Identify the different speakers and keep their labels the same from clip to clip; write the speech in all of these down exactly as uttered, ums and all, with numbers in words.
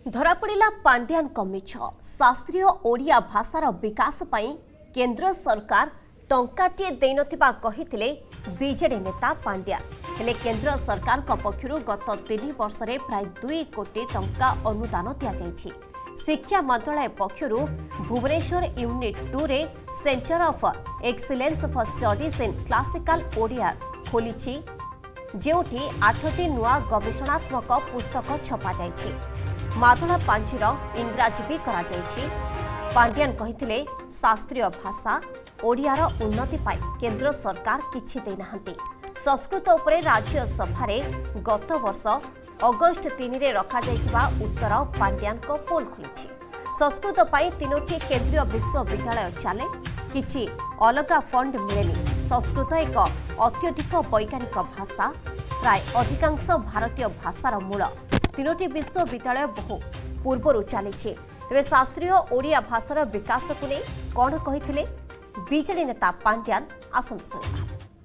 Speaker 1: धरापड़ा पांड्यान मिछ शास्त्रीय ओडिया भाषार विकास पई केंद्र सरकार टंकाटे देनथिबा कहिथिले बीजेडी नेता पांड्या हेले केंद्र सरकार पक्षरु गत तीन वर्ष रे प्राय दुई कोटी टंका अनुदान दिया जायछि। शिक्षा मंत्रालय पक्षरु भुवनेश्वर यूनिट टू रे centre of excellence for studies in classical Odia खोलिछि जेउठी आठटी नुआ गवेषणात्मक पुस्तक छपा जायछि। मादला पांचीर इंग्राजी भी करा जायछि। पांड्यान कहिथिले शास्त्रीय भाषा ओडियार उन्नति पाई केंद्र सरकार किछि दे नाहंती। संस्कृत उपरे राज्य सभारे गत वर्ष अगस्ट तीन रे रखा जायतिबा उत्तर पांड्यान को पोल खुलिछि। संस्कृत पाई तीनोटी केंद्रीय विश्वविद्यालय चले किछि अलगा फंड मिलेनी। संस्कृत एक अत्यधिक वैज्ञानिक भाषा प्राय अधिकांश भारतीय भाषार मूल तीनोटी विश्वविद्यालय बहु पूर्वर चली तेज शास्त्रीय ओडिया भाषार विकास को नहीं कौन कही बीजेडी नेता Pandian आसंतु सुनिबा।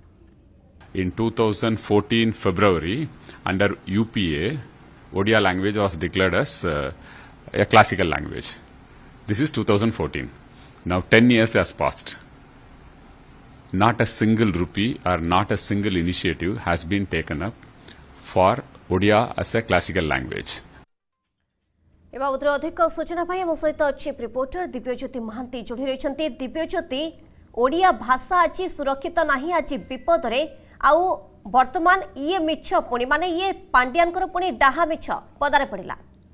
Speaker 2: In two thousand fourteen February, under U P A, Odia language was declared as uh, a classical language. This is two thousand fourteen. Now ten years has passed. Not a single rupee or not a single initiative has been taken up for Odia as a classical language.
Speaker 1: ए बाबद अधिक सूचना पाई आम सहित chief reporter Divyajyoti Mahanti जोड़ी रही। दिव्यज्योति, ओडिया भाषा आज सुरक्षित नहीं, आज विपद रे आउ वर्तमान ये मिछ पुणी माने ये पांड्यानकर पुणी डाहा मिछ पदारे पड़िला।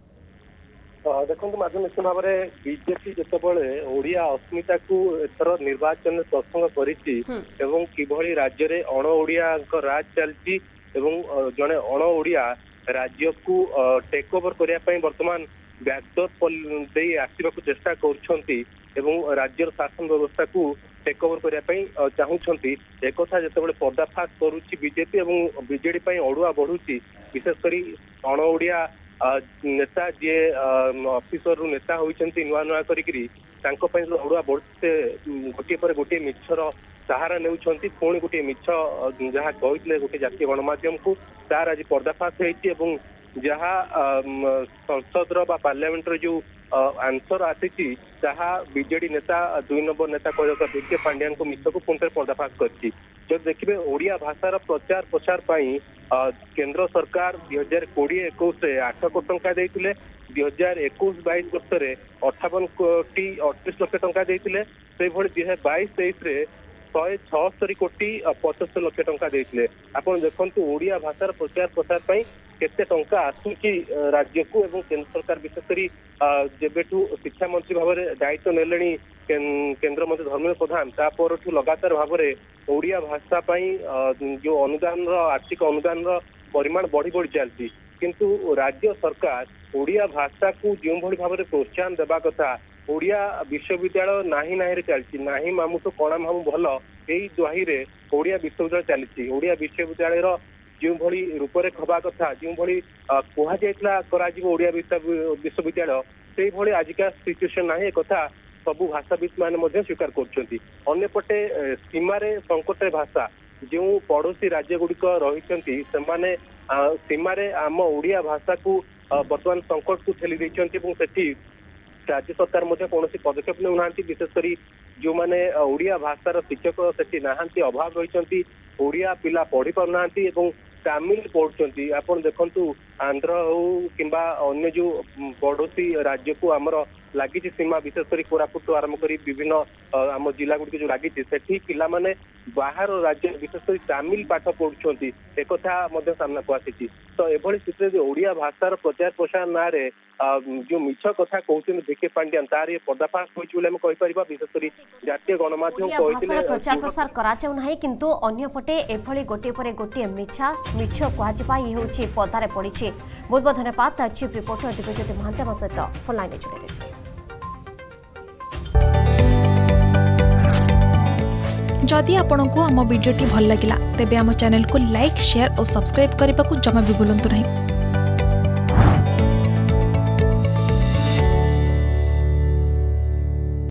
Speaker 3: देखो माध्यम निश्चित भाव में बीजेपी जितेबाला ओडिया अस्मिता को एथर निर्वाचन प्रसंग करिछि एवं किभଳି राज्य रे अण ओडिया राज चलछि एवं जने अण ओडिया राज्य को टेक ओवर करिया पई वर्तमान बैकडोर दे आसीबा को चेष्टा करछंती एवं राज्यर शासन व्यवस्था को टेक ओवर करिया पई चाहूछंती। एक कथा जेतेबेले पर्दाफाश करूछि बीजेपी एवं बीजेडी पई अडुआ बढ़ुछि, विशेष करी अण ओडिया नेता जे ऑफिसर रु नेता होइछंती नुआ नुआ करिकरी तांको पई अडुआ बढ़ुछि। गोटे पर गोटे मिछर सहारा नेउछंती, पुणी गोटे मिछ जहाँ कहितले गोटे जातीय गणमाध्यम को तार आज पर्दाफाश होइछि एवं जहाँ संसद बा पार्लियामेंट जो आंसर आसी बीजेडी नेता दुई नंबर नेता कह विखे पांड्यान को मिछ को पुणी पर्दाफाश करछि। जब देखिए ओडिया भाषार प्रचार प्रसार पाई केंद्र सरकार दुई हजार कोड़े एकुश आठ कोटी टंका देइतिले, दुई हजार एकुश बैश वर्ष में अठावन कोटी अड़तीस लक्ष टंका देइतिले, से भली दुई हजार बैश तेईस शहे छस्तरी कोटी पचहत्तर लक्ष टंका देइतिले। आपण देखंतु ओडिया भाषार प्रचार प्रसार पाई केते टंका आसुची राज्य को एवं केंद्र सरकार विशेष करी जेबेठू शिक्षा मंत्री भाव में दायित्व नेलेनी केंद्र मंत्री धर्मेंद्र प्रधान तापरठू लगातार भाव में ओडिया भाषा पाई जो अनुदान आर्थिक अनुदान परिमाण बढ़ी बढ़ी चलती, किंतु राज्य सरकार ओडिया भाषा को जो भली भाव में प्रोत्साहन देवा कथा ओडिया विश्वविद्यालय नाही नाही रे चलछि, नाही मामू तो कणा मामू भल एई दुहाई रे ओडिया विश्वविद्यालय चलछि। ओडिया विश्वविद्यालय रो जो भली रूपरे खबा कथा जो भली कहा जायतला करा जीव ओडिया विश्वविद्यालय से भली आजिका सिचुएशन नाही कथा सबु भाषाविद माने मध्ये स्वीकार करछंती। अन्यपटे सीमारे संकट भाषा जो पड़ोसी राज्य गुड़िक रही से सीमारे आम ओडिया भाषा को वर्तमान संकट को ठेली देती। राज्य सरकार मध्य कौन पदक्षेप नेउना, विशेषकर जो मैंने ओडिया भाषार शिक्षक से नहांती अभाव रही ओडिया पिला पढ़ी पारना तमिल पढ़ुंट। आप देखु आंध्र हो कि अन्य जो पड़ोसी राज्य को आमर लगी सीमा विशेषकर कोरापुट आरंभ कर विभिन्न आम जिला गुड़िक जो लगी से पिला माने बाहर राज्य विशेषकर तमिल पाठ पढ़ुंट एक सामना को आसी। तो एभली स्थिति ओडिया भाषार प्रचार प्रसार ना रे जो मिछ कथा कहते विखे पांड्यान तार ये पर्दाफाश होइछि विशेषकर जातीय गणमाध्यम कहते
Speaker 1: प्रचार प्रसार करा जाउ नाही, किंतु अन्य पटे एभली गोटे परे गोटे मिछा मिछ कहजिबा इ होछि पदारे पड़िछि। बहुत बहुत धन्यवाद चीफ रिपोर्टर दिव्यज्योति महांती सहित फोन लाइन जोड़े।
Speaker 4: जदि आपंक आम भिडी भल लगा तेब आम चैनल को लाइक शेयर और सब्सक्राइब करने को जमा भी भूलु नहीं।